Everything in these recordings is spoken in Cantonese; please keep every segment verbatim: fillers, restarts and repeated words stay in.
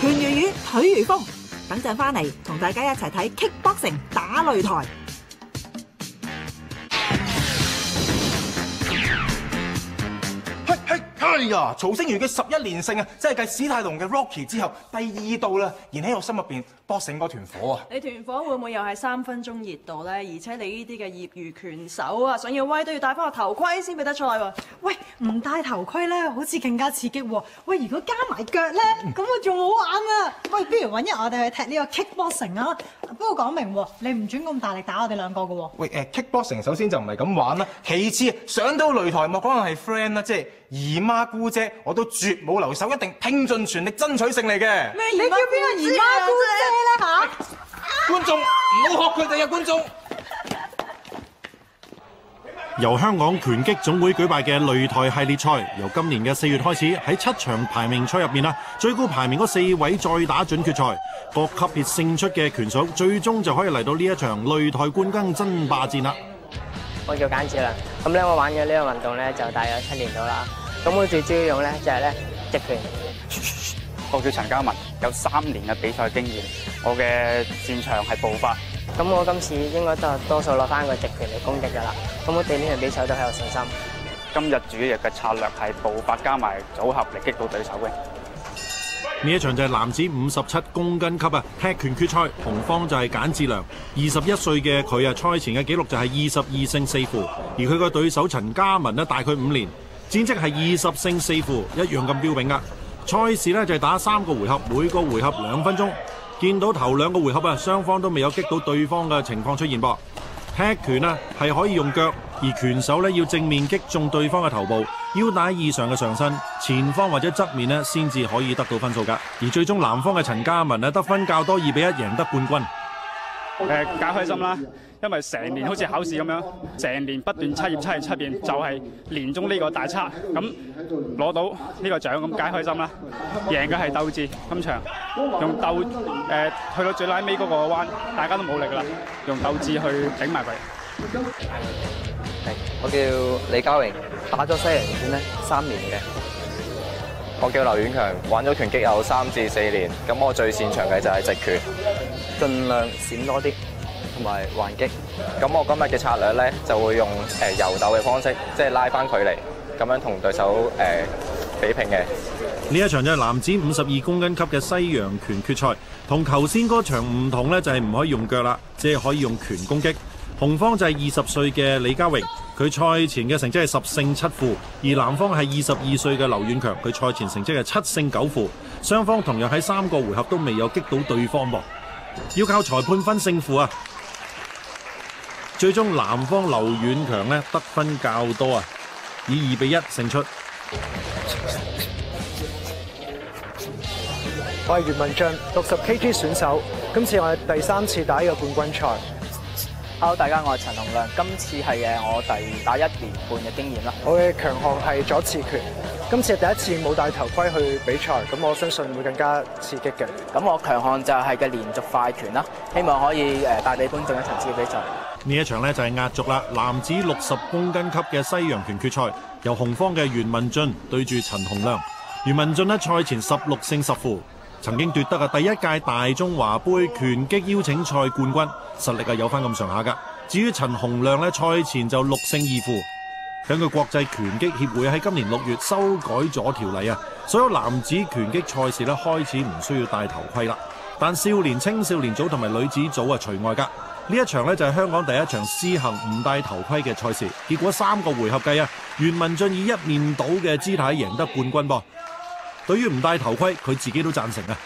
拳如雨，腿如風。等陣翻嚟同大家一齊睇 Kickboxing 打擂台。 哎呀，曹星如嘅十一連勝啊，真係繼史泰龍嘅 Rocky 之後第二度啦，燃喺我心入邊，boxing嗰團火啊！ 你團火會唔會又係三分鐘熱度呢？而且你呢啲嘅業餘拳手啊，想要威都要戴翻個頭盔先比得賽喎。 喂，唔戴頭盔咧，好似更加刺激喎。喂，如果加埋腳咧，咁我仲好玩啊！喂，不如揾日我哋去踢呢個 Kickboxing 啊！不過講明喎，你唔准咁大力打我哋兩個嘅喎。 喂，誒 Kickboxing 首先就唔係咁玩啦，其次上到擂台莫講係 friend 啦，即係姨媽姑姐，我都絕冇留手，一定拼盡全力爭取勝利嘅。 咩？你叫邊個姨媽姑姐咧嚇？ 觀眾唔好學佢哋啊！觀眾。 由香港拳擊總會舉辦嘅擂台系列賽，由今年嘅四月開始，喺七場排名賽入面啦，最高排名嗰四位再打準決賽，各級別勝出嘅拳手，最終就可以嚟到呢一場擂台冠軍爭霸戰啦。 我叫簡志良，咁咧我玩嘅呢個運動咧就大約七年到啦。咁我最主要用咧就係咧直拳。 我叫陳嘉文，有三年嘅比賽經驗，我嘅擅長係步法。 咁我今次應該都係多數攞翻個直拳嚟攻擊㗎啦。咁我對呢場比賽都係有信心。 今日主要嘅策略係步法加埋組合嚟擊到對手嘅。 呢一場就係男子五十七公斤級啊踢拳決賽，紅方就係簡志良，二十一歲嘅佢啊，賽前嘅紀錄就係二十二勝四負，而佢個對手陳嘉文呢，大佢五年，戰績係二十勝四負，一樣咁標炳噶。賽事呢就係打三個回合，每個回合兩分鐘。見到頭兩個回合啊，雙方都未有擊到對方嘅情況出現噃。踢拳啊係可以用腳，而拳手呢要正面擊中對方嘅頭部，腰帶以上嘅上身、前方或者側面呢先至可以得到分數㗎。而最終南方嘅陳嘉文呢得分較多，二比一贏得冠軍。 誒，梗開心啦，因為成年好似考試咁樣，成年不斷測驗測驗測驗，就係年中呢個大測，咁攞到呢個獎，咁梗開心啦。贏嘅係鬥志，今場用鬥誒、呃、去到最拉尾嗰個彎，大家都冇力啦，用鬥志去頂埋佢。 係，我叫李嘉榮，打咗西洋拳咧三年嘅。我叫劉遠強，玩咗拳擊有三至四年，咁我最擅長嘅就係直拳，盡量閃多啲，同埋還擊。咁我今日嘅策略咧就會用誒遊鬥嘅方式，即係拉翻距離，咁樣同對手誒、呃、比拼嘅。 呢一場就係男子五十二公斤級嘅西洋拳決賽，同頭先嗰場唔同咧，就係唔可以用腳啦，只係可以用拳攻擊。紅方就係二十歲嘅李嘉榮，佢賽前嘅成績係十勝七負，而藍方係二十二歲嘅劉遠強，佢賽前成績係七勝九負。雙方同樣喺三個回合都未有擊到對方噃，要靠裁判分勝負啊！最終藍方劉遠強呢得分較多啊，以二比一勝出。 我係袁文俊，六十 K G 選手，今次我係第三次打呢個冠軍賽。 Hello， 大家，我係陳洪亮，今次係嘅我第打一年半嘅經驗啦。 我嘅強項係左刺拳，今次係第一次冇戴頭盔去比賽，咁我相信會更加刺激嘅。 咁我強項就係嘅連續快拳啦，希望可以誒帶俾觀眾一層次嘅比賽。 呢一場呢就係壓軸啦，男子六十公斤級嘅西洋拳決賽，由紅方嘅袁文俊對住陳洪亮。袁文俊呢賽前十六勝十負。曾經奪得啊第一屆大中華杯拳擊邀請賽冠軍，實力啊有翻咁上下噶。至於陳洪亮呢，賽前就六勝二負。根據國際拳擊協會喺今年六月修改咗條例啊，所有男子拳擊賽事呢開始唔需要戴頭盔啦，但少年青少年組同埋女子組啊除外噶。呢一場呢，就係香港第一場施行唔戴頭盔嘅賽事，結果三個回合計啊，袁文俊以一面倒嘅姿態贏得冠軍噃。對於唔戴頭盔，佢自己都贊成啊！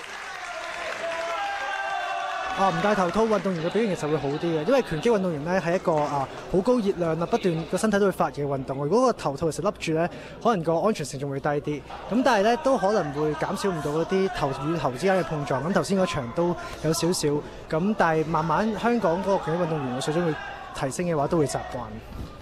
啊，唔戴頭套運動員嘅表現其實會好啲嘅，因為拳擊運動員咧係一個啊好高熱量啊，不斷個身體都會發熱嘅運動。如果個頭套其實笠住咧，可能個安全性仲會低啲。咁但係咧都可能會減少唔到嗰啲頭與頭之間嘅碰撞。咁頭先嗰場都有少少，咁但係慢慢香港嗰個拳擊運動員嘅水準會提升嘅話，都會習慣。